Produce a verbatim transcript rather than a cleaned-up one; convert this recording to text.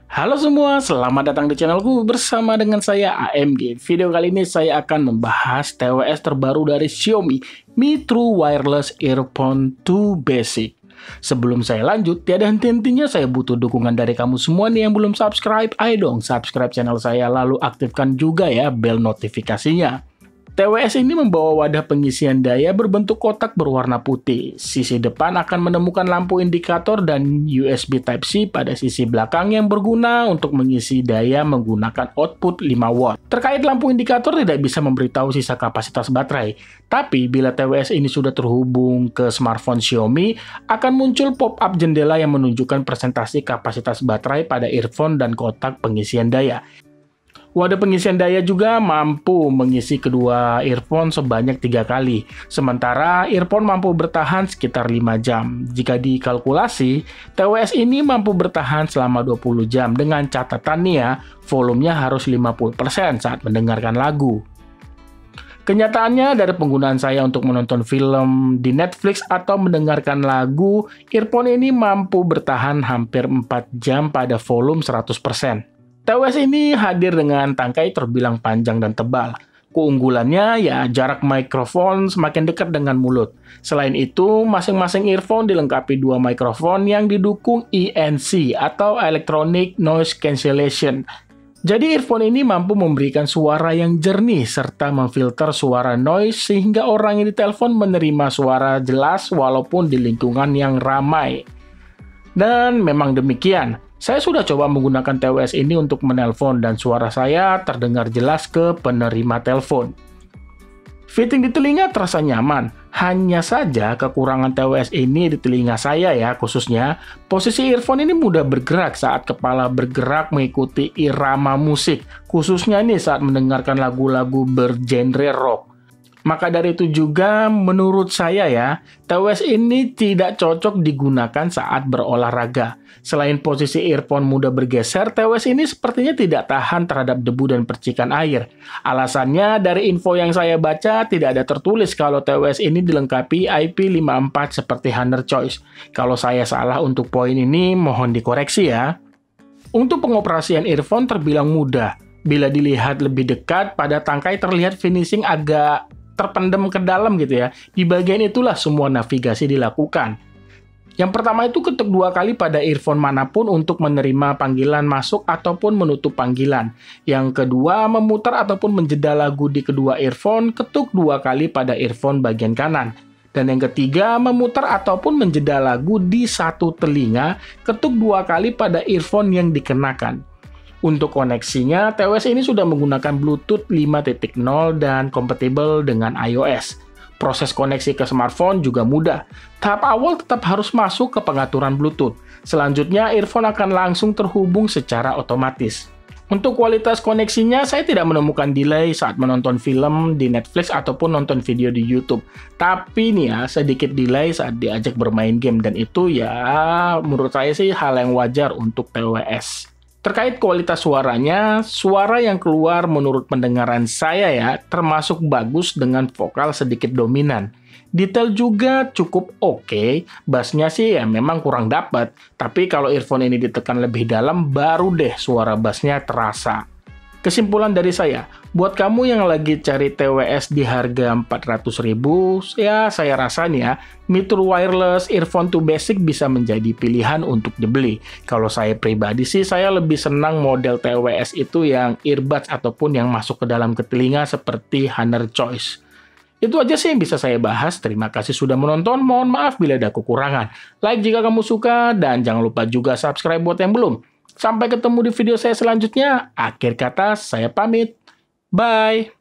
Halo semua, selamat datang di channelku bersama dengan saya A M G. Video kali ini saya akan membahas T W S terbaru dari Xiaomi, Mi True Wireless Earphone dua Basic. Sebelum saya lanjut, tiada henti-hentinya saya butuh dukungan dari kamu semua nih yang belum subscribe. Ayo dong subscribe channel saya, lalu aktifkan juga ya bel notifikasinya. T W S ini membawa wadah pengisian daya berbentuk kotak berwarna putih. Sisi depan akan menemukan lampu indikator dan U S B Type-C pada sisi belakang yang berguna untuk mengisi daya menggunakan output lima watt. Terkait lampu indikator tidak bisa memberitahu sisa kapasitas baterai. Tapi bila T W S ini sudah terhubung ke smartphone Xiaomi, akan muncul pop-up jendela yang menunjukkan presentasi kapasitas baterai pada earphone dan kotak pengisian daya. Wadah pengisian daya juga mampu mengisi kedua earphone sebanyak tiga kali, sementara earphone mampu bertahan sekitar lima jam. Jika dikalkulasi, T W S ini mampu bertahan selama dua puluh jam dengan catatan nih ya, volumenya harus lima puluh persen saat mendengarkan lagu. Kenyataannya dari penggunaan saya untuk menonton film di Netflix atau mendengarkan lagu, earphone ini mampu bertahan hampir empat jam pada volume seratus persen. T W S ini hadir dengan tangkai terbilang panjang dan tebal. Keunggulannya ya jarak mikrofon semakin dekat dengan mulut. Selain itu, masing-masing earphone dilengkapi dua mikrofon yang didukung E N C atau Electronic Noise Cancellation. Jadi earphone ini mampu memberikan suara yang jernih serta memfilter suara noise sehingga orang yang ditelepon menerima suara jelas walaupun di lingkungan yang ramai. Dan memang demikian. Saya sudah coba menggunakan T W S ini untuk menelpon dan suara saya terdengar jelas ke penerima telepon. Fitting di telinga terasa nyaman, hanya saja kekurangan T W S ini di telinga saya ya khususnya, posisi earphone ini mudah bergerak saat kepala bergerak mengikuti irama musik, khususnya nih saat mendengarkan lagu-lagu bergenre rock. Maka dari itu juga menurut saya ya, T W S ini tidak cocok digunakan saat berolahraga. Selain posisi earphone mudah bergeser, T W S ini sepertinya tidak tahan terhadap debu dan percikan air. Alasannya dari info yang saya baca tidak ada tertulis kalau T W S ini dilengkapi I P lima puluh empat seperti Honor Choice. Kalau saya salah untuk poin ini mohon dikoreksi ya. Untuk pengoperasian earphone terbilang mudah. Bila dilihat lebih dekat, pada tangkai terlihat finishing agak terpendam ke dalam gitu ya. Di bagian itulah semua navigasi dilakukan. Yang pertama itu ketuk dua kali pada earphone manapun untuk menerima panggilan masuk ataupun menutup panggilan. Yang kedua, memutar ataupun menjeda lagu di kedua earphone, ketuk dua kali pada earphone bagian kanan. Dan yang ketiga, memutar ataupun menjeda lagu di satu telinga, ketuk dua kali pada earphone yang dikenakan. Untuk koneksinya, T W S ini sudah menggunakan Bluetooth lima titik nol dan kompatibel dengan iOS. Proses koneksi ke smartphone juga mudah. Tahap awal tetap harus masuk ke pengaturan Bluetooth. Selanjutnya, earphone akan langsung terhubung secara otomatis. Untuk kualitas koneksinya, saya tidak menemukan delay saat menonton film di Netflix ataupun nonton video di YouTube. Tapi nih ya, sedikit delay saat diajak bermain game. Dan itu ya, menurut saya sih hal yang wajar untuk T W S. Terkait kualitas suaranya, suara yang keluar menurut pendengaran saya ya, termasuk bagus dengan vokal sedikit dominan. Detail juga cukup oke, bassnya sih ya memang kurang dapat, tapi kalau earphone ini ditekan lebih dalam, baru deh suara bassnya terasa. Kesimpulan dari saya, buat kamu yang lagi cari T W S di harga empat ratus ribu, ya saya rasa nih ya, Mi True Wireless Earphone dua Basic bisa menjadi pilihan untuk dibeli. Kalau saya pribadi sih, saya lebih senang model T W S itu yang earbuds ataupun yang masuk ke dalam ke telinga seperti Honor Choice. Itu aja sih yang bisa saya bahas. Terima kasih sudah menonton. Mohon maaf bila ada kekurangan. Like jika kamu suka, dan jangan lupa juga subscribe buat yang belum. Sampai ketemu di video saya selanjutnya. Akhir kata, saya pamit. Bye!